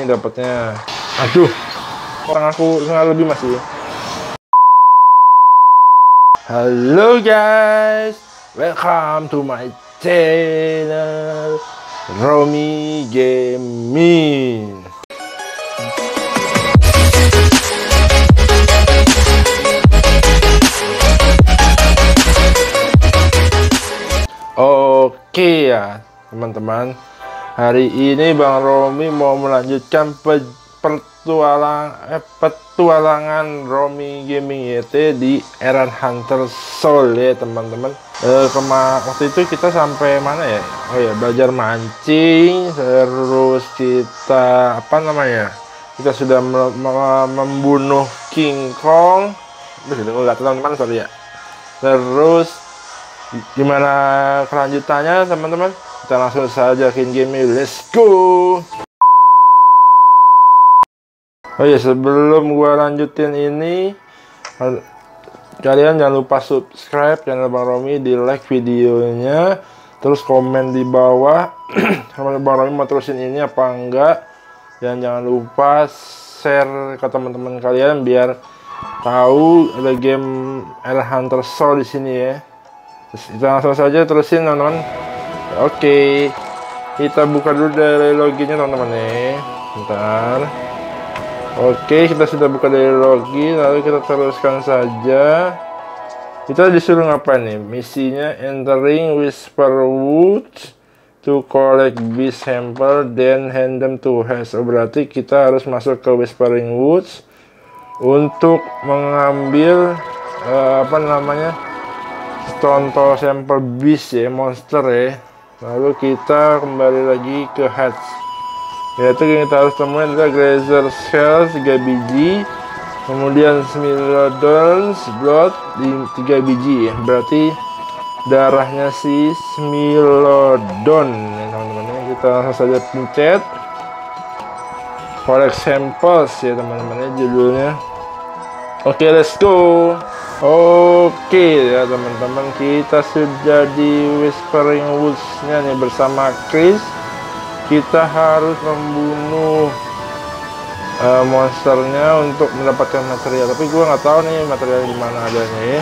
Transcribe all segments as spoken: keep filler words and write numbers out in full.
sini dapatnya. Aduh, orang aku setengah lebih masih. Halo guys, welcome to my channel Romi Gaming. Oke ya teman-teman, hari ini Bang Romi mau melanjutkan pe petualang eh, petualangan Romi Gaming Y T di Iron Hunter Soul ya teman-teman. Eh, kema waktu itu kita sampai mana ya? Oh ya, belajar mancing, terus kita apa namanya? Kita sudah me me membunuh King Kong. Udah nggak teman-teman, sorry ya. Terus gimana kelanjutannya teman-teman? Kita langsung saja ke game, let's go. Oh ya, sebelum gua lanjutin ini, kalian jangan lupa subscribe channel Bang Romi, di like videonya, terus komen di bawah kalau Bang Romi mau terusin ini apa enggak, dan jangan lupa share ke teman-teman kalian biar tahu ada game Iron Hunter Soul di sini ya. Kita langsung saja terusin teman-teman. Oke, kita buka dulu dari loginnya teman-teman nih. Bentar. Oke, kita sudah buka dari login, lalu kita teruskan saja. Kita disuruh ngapain nih? Misinya entering Whisper Woods to collect beast sample then hand them to Hash. Oh, berarti kita harus masuk ke Whispering Woods untuk mengambil uh, apa namanya? Contoh sampel beast ya, monster ya. Lalu kita kembali lagi ke hatch, yaitu yang kita harus temuin adalah Grazer Shells tiga biji, kemudian Smilodon's Blood tiga biji ya. Berarti darahnya si Smilodon ya teman-teman. Kita langsung saja pencet collect samples ya teman-teman, judulnya. Oke, let's go. Oke ya teman-teman, kita sudah di Whispering Woods-nya nih bersama Chris. Kita harus membunuh uh, monsternya untuk mendapatkan material, tapi gue nggak tahu nih material di mana adanya ya.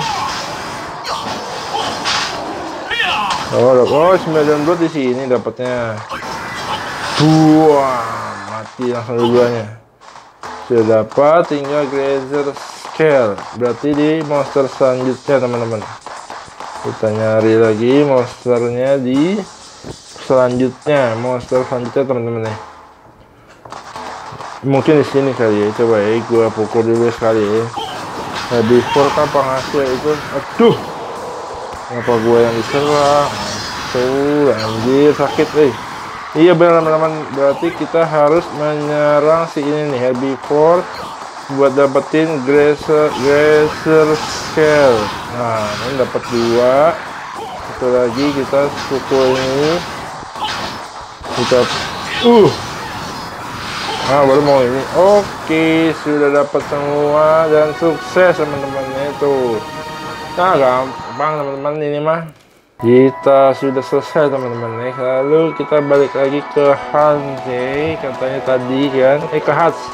Oh, oh sembilan blood di sini dapatnya. Wah, mati langsung dua-duanya. Sudah dapat, tinggal Grazer Scale, berarti di monster selanjutnya teman-teman. Kita nyari lagi monsternya di selanjutnya, monster selanjutnya teman-teman nih. Mungkin di sini kali ya, coba ya gua pukul dulu sekali ya. Nah, before kan penghasil itu, aduh, kenapa gua yang diserang? Tuh, anjir sakit, eh. Iya benar teman-teman, berarti kita harus menyerang si ini nih, herbivore, buat dapetin Grazer Grazer Scale. Nah, ini dapat dua. Satu lagi kita pukul ini. Kita uh. Ah, baru mau ini. Oke, sudah dapat semua dan sukses teman-teman itu. Nah, gampang teman-teman ini mah. Kita sudah selesai teman-teman nih. Lalu kita balik lagi ke Hanze, katanya tadi kan. Eh, ke Hatch.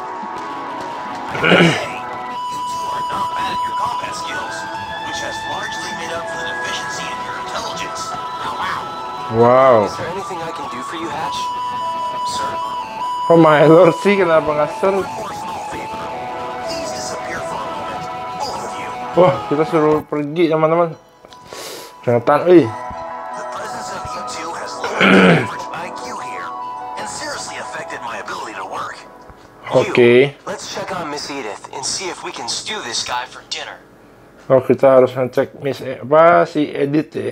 Wow. Oh my lord sih, kenapa nggak seru? Wah, kita suruh pergi teman-teman. Kelihatan, eh. Oke. Oh, kita harus ngecek Miss e apa si Edit ya.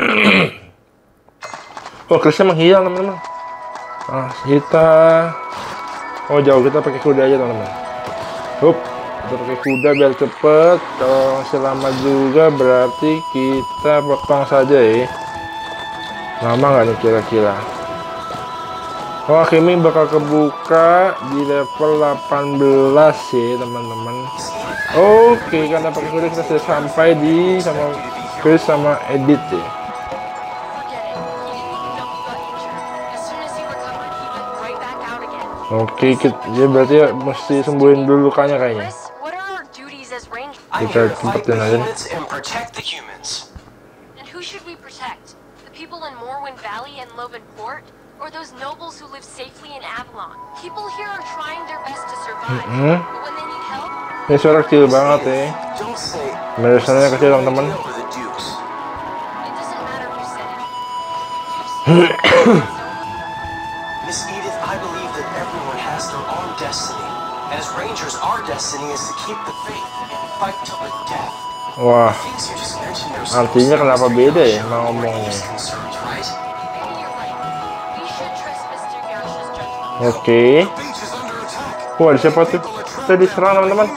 Oh, Chrisnya menghilang teman-teman. Ah, kita oh jauh, kita pakai kuda aja teman-teman. Hup, kita pakai kuda biar cepet. Kalau masih lama juga berarti kita potong saja ya. Lama nggak nih kira-kira? Oh, Kimi bakal kebuka di level delapan belas ya teman-teman. Oke, karena pakai kuda kita sudah sampai di sama Chris sama Edit ya. Oke, kita, ya berarti ya mesti sembuhin dulu lukanya kayaknya. Kita tempetin aja nih. Mm-hmm. Ini suara kecil banget ya. Meresannya kecil teman-teman. Miss Edith, I believe that everyone has their own destiny. As Rangers, our destiny is to keep the faith and fight till the death. Wah, artinya kenapa beda ya mau ngomongnya? Oke. Wah, siapa tuh? Kita diserang teman-teman.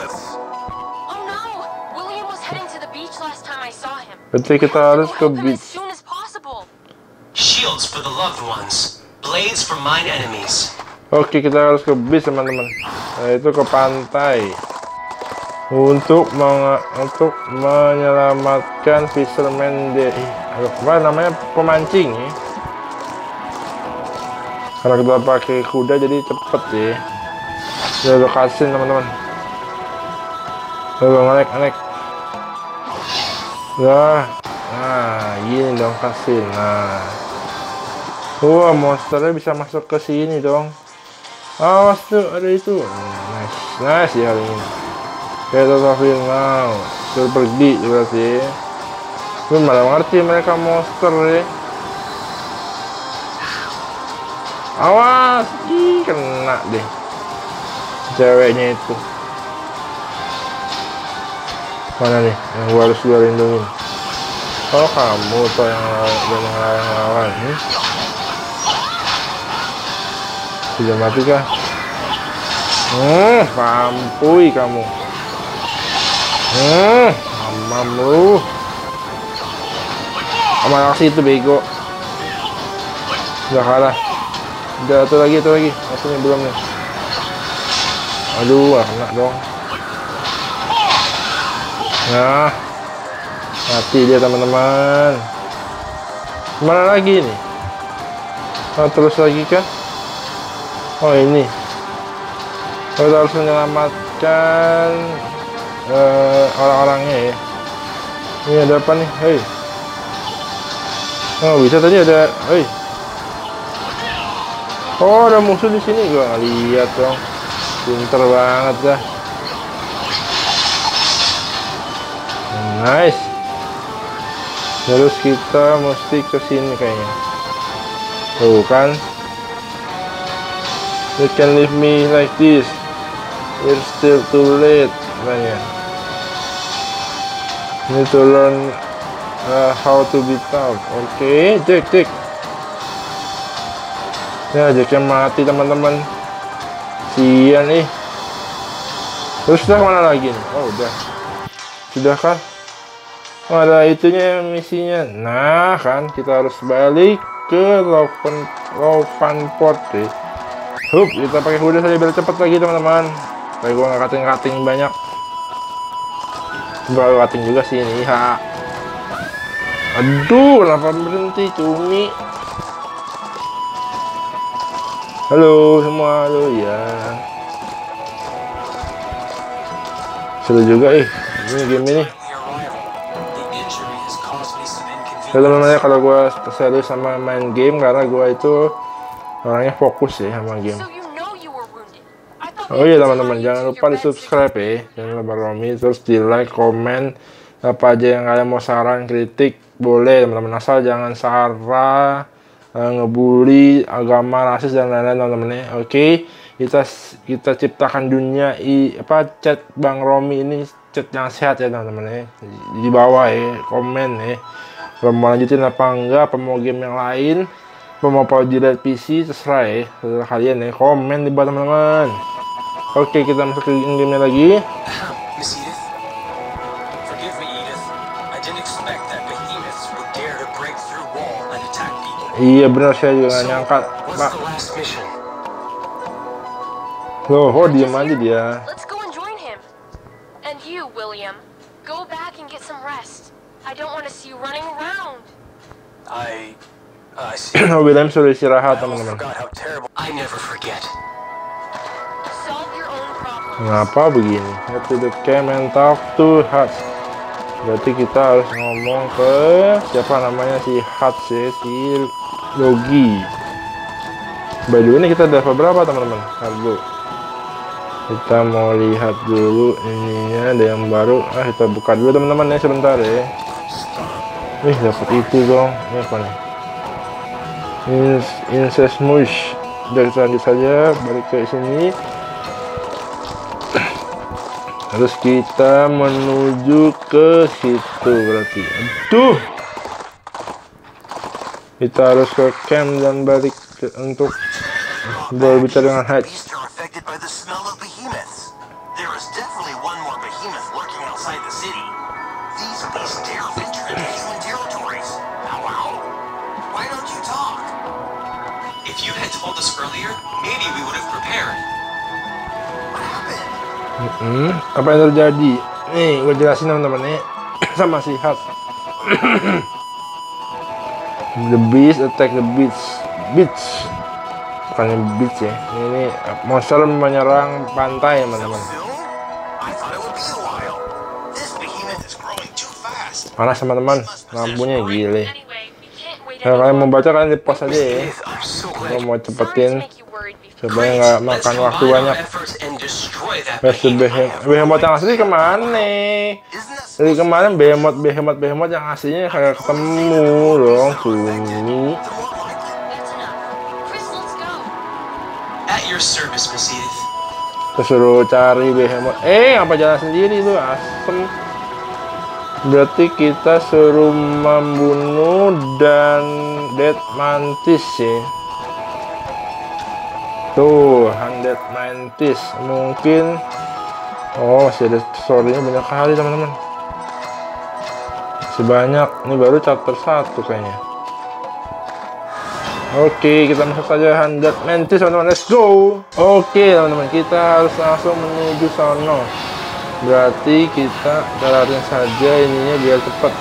Berarti kita harus ke beach. Shields for the loved ones, blades for mine enemies. Oke, kita harus ke beach teman-teman. Nah, itu ke pantai untuk meng untuk menyelamatkan fisherman de apa namanya pemancing ya. Karena kita pakai kuda jadi cepet ya. Udah lokasi teman-teman. Udah naik naik. Nah, nah gini dong kasih. Nah, wah monsternya bisa masuk ke sini dong. Awas tuh ada itu. Nice, nice ya kali ini. Kita sambil now suruh pergi berarti. Gue malah ngerti mereka monster ya. Awas, ih kena deh ceweknya itu. Mana nih yang gua harus gua lindungin? Oh kamu tuh yang yang lawan nih. Sudah mati kah? Hmm, pampuy kamu. Hmm, mamam lu. Aman aksi itu bego. Udah kalah. Udah satu lagi, satu lagi. Maksudnya belum nih. Aduh, kena dong. Nah, mati dia teman-teman. Mana lagi nih? Oh, terus lagi kah? Oh ini. Kita harus menyelamatkan uh, orang-orangnya ya. Ini ada apa nih? Hei. Oh bisa tadi ada. Hei. Oh ada musuh di sini, gua nggak lihat dong. Pinter banget dah. Nice. Terus kita mesti ke sini kayaknya. Tuh kan. You can leave me like this. It's still too late. Banyak. Need to learn uh, how to be tough. Oke, okay. Jack, Jack. Ya, Jacknya mati teman-teman. Sian nih. Terus udah mana lagi nih? Oh udah. Sudah kan? Oh, ada itunya misinya. Nah kan kita harus balik ke Loven Lovanport deh. Hup, kita pakai kuda saja biar cepet lagi teman-teman. Kayak gua nggak kating-kating banyak. Baru kating juga sih ini. Ha. Aduh, kenapa berhenti cumi? Halo semua, halo ya. Seru juga eh, ini game ini. Teman-teman ya, kalau gue serius sama main game karena gue itu orangnya fokus ya sama game. Oh iya teman-teman, jangan lupa di subscribe ya channel Bang Romi, terus di like, komen apa aja yang kalian mau saran, kritik boleh teman-teman, asal jangan sara ngebully agama, rasis dan lain-lain teman-teman ya. Oke, kita kita ciptakan dunia i apa chat Bang Romi ini chat yang sehat ya teman-teman ya. Di bawah ya komen ya. Kalau mau lanjutin apa enggak, apa mau game yang lain, apa mau P C terserah ya. Terserah kalian ya. Komen di bawah teman-teman. Oke, kita masuk ke game lagi. Miss Edith, forgive me Edith. I didn't expect that behemoths would dare to break through wall and attack people. Iya benar, saya juga nggak nyangka, Pak. Loh, oh diam aja dia. Let's go and join him. And you, William, go back and get some rest. I don't want to see you running around. I, I see. William sudah istirahat teman-teman. I never forget. Kenapa begini? Head to the camp and talk to Hutch. Berarti kita harus ngomong ke siapa namanya si Hutch ya, si Logi. By the way, ini kita ada berapa teman-teman? Harga. Kita mau lihat dulu ininya, ada yang baru. Ah, kita buka dulu teman-teman ya sebentar ya. Nih dapat itu dong. Ini apa nih? Incest Mush. Udah, kita lanjut saja, balik ke sini. Terus kita menuju ke situ berarti. Aduh. Kita harus ke camp dan balik ke, untuk berbicara dengan Hutch. Hmm, apa yang terjadi? Nih, gue jelasin teman-teman nih sama si Hutch. The beast attack the beach, beach, bukannya beach ya. Ini, ini monster menyerang pantai teman-teman. Panas teman-teman, lampunya gile. Kalau kalian mau baca kalian di pause aja ya. Gue mau cepetin supaya nggak makan waktu banyak. Behemoth yang asli kemana? Dari kemarin behemoth behemoth behemoth yang aslinya kayak ketemu dong, Sumi. Terus suruh cari behemoth. Eh, apa jalan sendiri tuh, asem. Berarti kita suruh membunuh dan Dead Mantis ya. Tuh, Undead Mantis mungkin. Oh, masih ada story-nya banyak kali teman-teman. Masih banyak. Ini baru chapter satu kayaknya. Oke, kita masuk saja Undead Mantis teman-teman. Let's go. Oke teman-teman, kita harus langsung menuju sono. Berarti kita jalanin saja ininya biar cepat.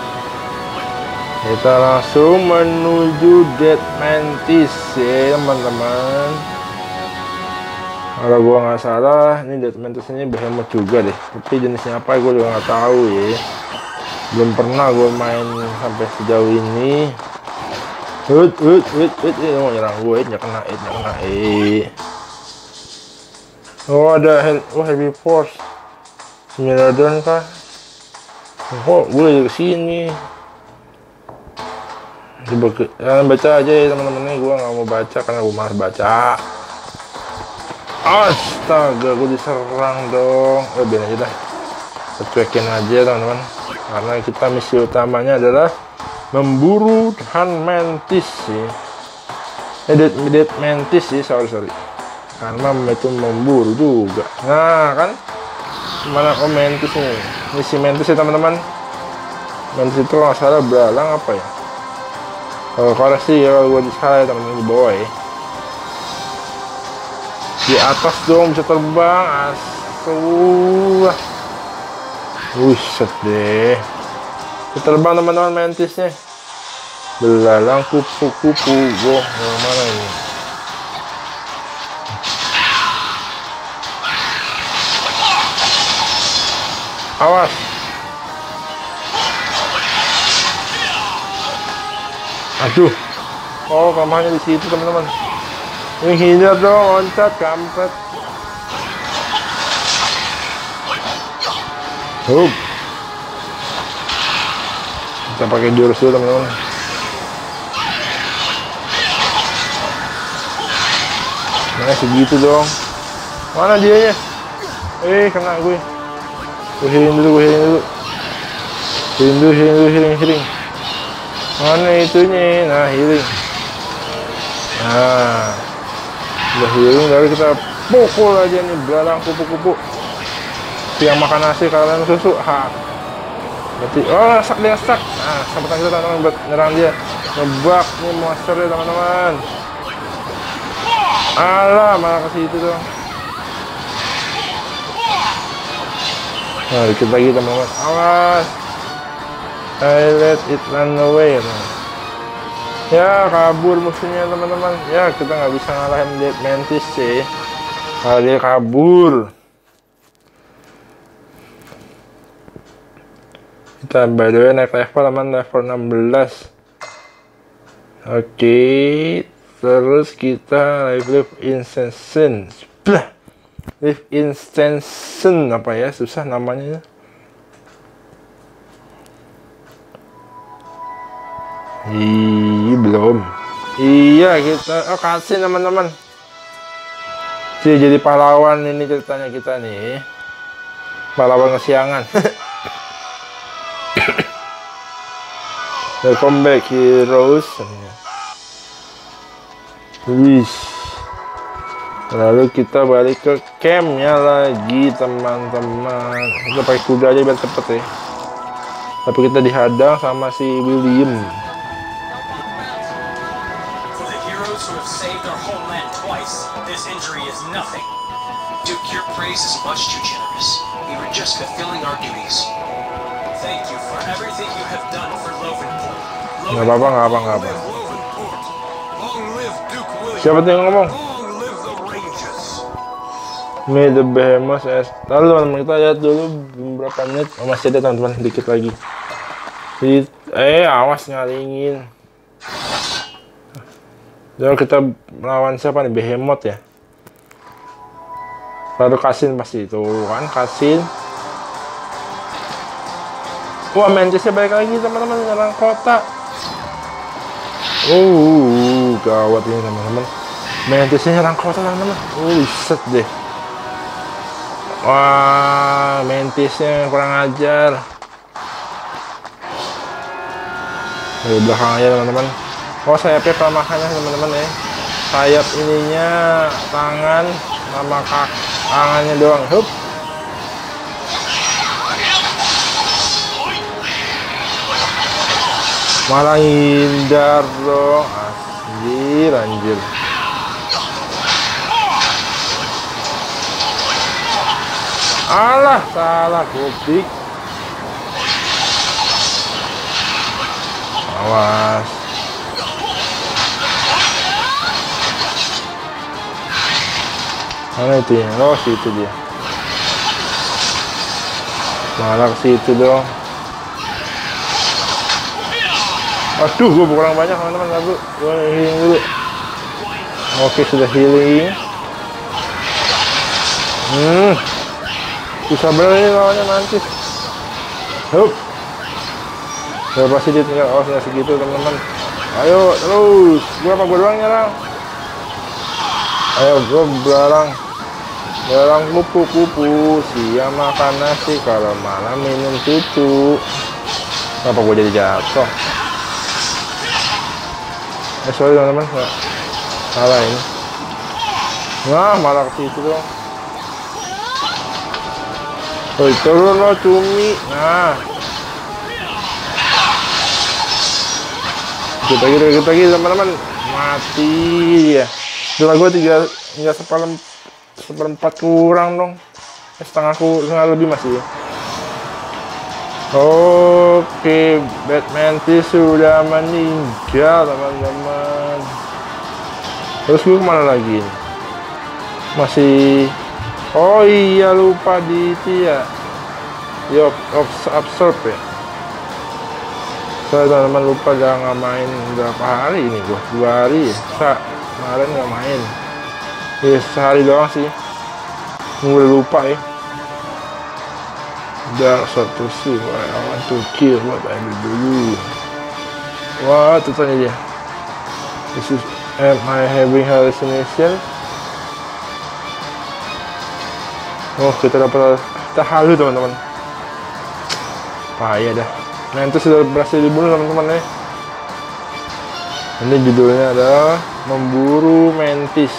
Kita langsung menuju Dead Mantis ya teman-teman. Kalau gua nggak salah, ini Dead Mantis ini behemoth juga deh. Tapi jenisnya apa gua juga nggak tahu ya. Belum pernah gua main sampai sejauh ini. Hut hut hut hut, ini mau nyerang gue, nggak kena it, nggak kena it. Oh ada hel oh, heavy force. Semiradon kah? Oh, gue kesini. Coba ke, jangan baca aja ya teman-teman, nih gue nggak mau baca karena gue malas baca. Astaga, gue diserang dong. Oh, biar aja dah. Cuekin aja teman-teman. Karena kita misi utamanya adalah memburu Han Mantis sih. Eh, Dead, Dead Mantis sih, sorry sorry. Karena itu memburu juga. Nah kan, mana oh Mantis nih? Misi Mantis ya teman-teman. Mantis itu kalau salah belalang apa ya? Kalau koreksi ya, kalau gue disalah ya teman-teman di bawah ya. Di atas dong bisa terbang, asuh. Buset deh. Bisa terbang teman-teman Mantisnya. Belalang kupu-kupu. Wah, yang mana ini? Awas. Aduh. Oh, kamahnya di situ teman-teman. Ini hindar dong, loncat, kampret. Hup. Kita pakai jurus dulu teman-teman. Nah, segitu dong. Mana dia ya? Eh, kena gue. Gue healing dulu, gue healing dulu. Healing dulu, healing dulu, healing, healing. Mana itunya? Nah, healing. Nah. Udah healing, lalu kita pukul aja nih belalang kupu-kupu. Yang makan nasi kalian susu, ha. Berarti, oh sak dia sak. Nah, sampai kita teman-teman buat nyerang dia. Ngebak nih monsternya teman-teman. Alah, malah ke situ dong. Nah, dikit lagi teman-teman. Awas. I let it run away. Nah. Ya kabur musuhnya teman-teman. Ya kita nggak bisa ngalahin Dead Mantis sih. Kalau dia kabur. Kita by the way naik level teman, level enam belas. Oke, terus kita live instance. Blah. Live instance apa ya? Susah namanya. Ih, belum. Iya, kita oh kasih teman-teman. Sih jadi pahlawan ini ceritanya kita nih. Pahlawan kesiangan. Welcome back heroes. Wih. Lalu kita balik ke campnya lagi teman-teman. Kita pakai kuda aja biar cepet ya. Tapi kita dihadang sama si William. For the heroes who have saved our homeland twice, this injury is nothing. Duke, your praise is much too generous. We were just fulfilling our duties. Thank you for everything you have done for Lovenport. Nggak apa-apa, nggak apa, nggak apa. Long live Duke William. Siapa tuh yang ngomong? Long live the Rangers. May the Behemoth as. Lalu teman-teman kita lihat dulu beberapa menit. Oh, masih ada teman-teman, dikit lagi. Jadi, eh awas ngalingin. Jadi kita melawan siapa nih? Behemoth ya. Lalu Kasin pasti itu kan, Kasin. Wah, Mantisnya balik lagi teman-teman, nyerang kota. Uh, gawat ini teman-teman. Mantisnya nyerang kota teman-teman. Uh, set deh. Wah, Mantisnya kurang ajar. Dari belakang aja teman-teman. Oh, sayapnya pelemahannya teman-teman ya. Sayap ininya tangan sama kaki, tangannya doang. Hup. Malah hindar dong. Anjir, anjir. Alah, salah goblok. Awas. Mana itu ya? Oh, situ dia. Malah ke situ dong. Aduh, gue kurang banyak teman-teman. Lalu gue healing dulu. Oke, sudah healing. Hmm, susah bener ini lawannya nanti. Hup. Ya pasti dia tinggal awas nggak segitu teman-teman. Ayo terus. Gue apa gue doang nyerang? Ayo gue belarang. Belarang kupu-kupu. Siang makan nasi, kalau malam minum susu. Kenapa gue jadi jatuh? Eh sorry teman-teman, nggak salah ini. Nah malah ke situ dong. Woi turun lo cumi. Nah kita lagi kita lagi teman-teman, mati ya. Cuma gue tiga nggak seperempat seperempat kurang dong. Eh, setengah ku setengah lebih masih ya. Oke, Batman sudah meninggal teman-teman. Terus gue kemana lagi? Masih. Oh iya lupa di itu ya. Di absorb ya. Saya teman-teman lupa udah nggak main berapa hari ini gue? Dua hari ya. Sa kemarin nggak main. Ya sehari doang sih. Gue udah lupa ya. Dark satu sih, I want to kill what I do. Wah, itu tanya dia. This is, am I having hallucination? Oh, kita dapat kita halu teman-teman. Bahaya dah. Nah, itu sudah berhasil dibunuh teman-teman ya. Ini judulnya adalah Memburu Mantis.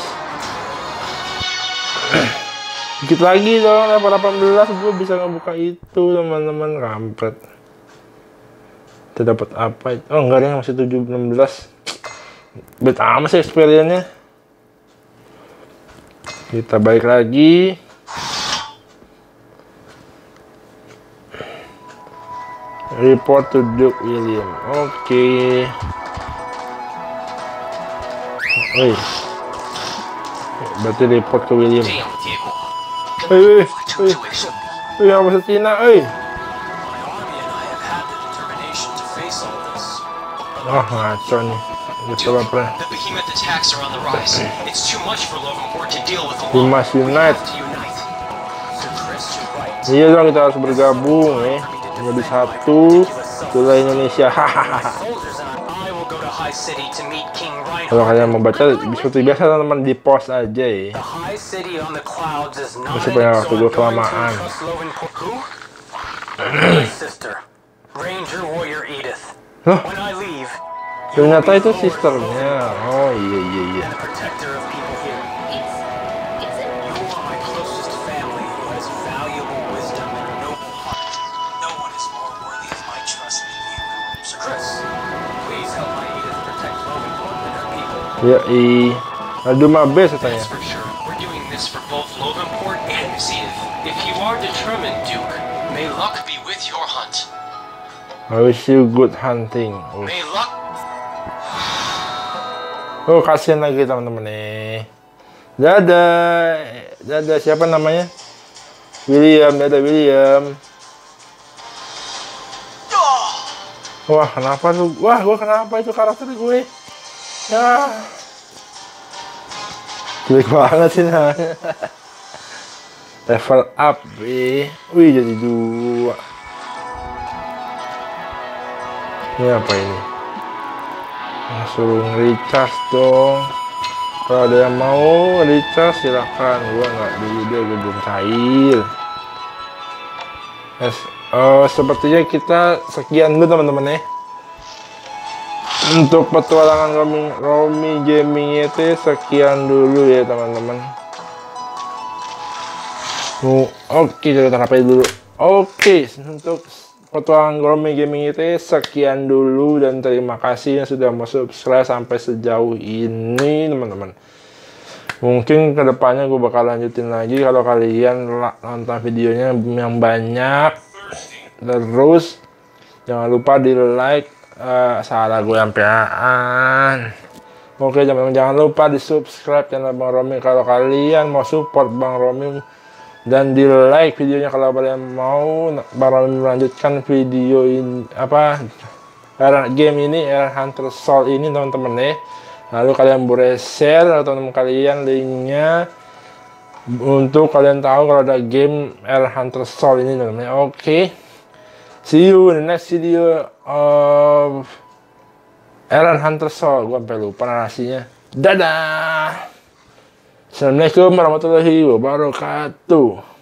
Dikit lagi dong, level delapan belas gue bisa ngebuka itu teman-teman, kampret. Kita dapat apa itu? Oh enggak, yang masih tujuh enam belas. Bet amat sih experience-nya. Kita balik lagi. Report to Duke William. Oke. Okay. Oi. Berarti report ke William. Hei, hei, hei, hei, apa Cina, hei? My army and I have had Oh, ngaco nih. Gitu Duke, apa? the behemoth attacks are on the rise. It's too much for Lovenport to deal with We alone. must We unite. have to unite. So Chris, you're right. Iya dong, kita harus bergabung ya. Jadi satu, itulah Indonesia. Hahaha. Soldiers and I will go to High City to meet King Reinhardt. Kalau kalian mau baca, seperti biasa teman-teman di post aja ya. The High City on the clouds is not Supaya in, waktu so gue I'm going to kelamaan. trust Lovenport. Who? My sister, Ranger Warrior Edith. Loh, When I leave, ternyata itu sisternya. Oh iya iya iya. the protector of people here. It's... it's a... You are my closest family who has valuable wisdom and a noble heart. No one is more worthy of my trust than you. Sir Chris, please help my Edith protect Lovenport and her people. Ya i. Aduh mah best katanya. That's for sure. We're doing this for both Lovenport and Miss Edith. If you are determined, Duke, may luck be with your hunt. I wish you good hunting. Oh, May luck. oh kasihan lagi teman-teman nih. Dadah. Dadah siapa namanya? William. Dadah William. Wah kenapa tuh? Wah gua kenapa itu karakter gue? Ya. Jelek banget sih nah. Level up eh. Wih jadi dua. Ini apa ini? Nah, suruh recharge dong. Kalau ada yang mau recharge silahkan. Gua nggak dulu dia gua belum cair. Yes. Uh, sepertinya kita sekian dulu teman-teman ya. Untuk petualangan Romi, Romi Gaming itu sekian dulu ya teman-teman. Oh, oke kita taruh dulu. Oke untuk petualangan Romi Gaming itu sekian dulu dan terima kasih yang sudah mau subscribe sampai sejauh ini teman-teman. Mungkin kedepannya gue bakal lanjutin lagi kalau kalian nonton videonya yang banyak. Terus jangan lupa di like. Uh, salah gue sampean. Oke teman-teman jangan lupa di subscribe channel Bang Romi kalau kalian mau support Bang Romi, dan di like videonya kalau kalian mau Bang Romi melanjutkan video ini apa game ini Air Hunter Soul ini teman-teman ya. Lalu kalian boleh share atau teman kalian linknya untuk kalian tahu kalau ada game Air Hunter Soul ini teman-teman. Oke, see you in the next video of Air Hunter Soul. Gue sampai lupa narasinya. Dadah. Assalamualaikum warahmatullahi wabarakatuh.